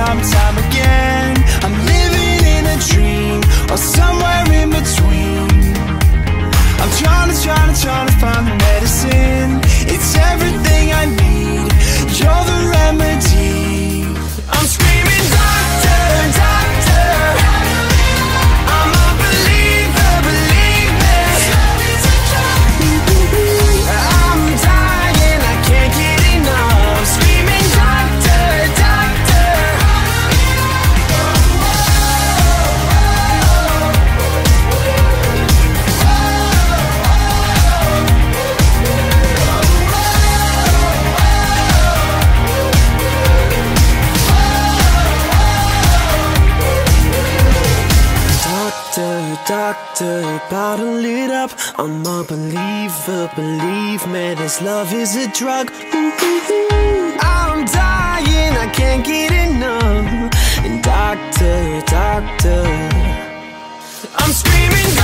time and time again. I'm living in a dream, or somewhere in between. I'm trying to find the medicine. It's everything I need, you're the remedy. I'm screaming, doctor, doctor, I'm a believer, believe me. I'm dying, I can't get enough. Screaming, doctor, doctor. Doctor, bottle it up. I'm a believer, believe me, this love is a drug. I'm dying, I can't get enough. And doctor, doctor, I'm screaming,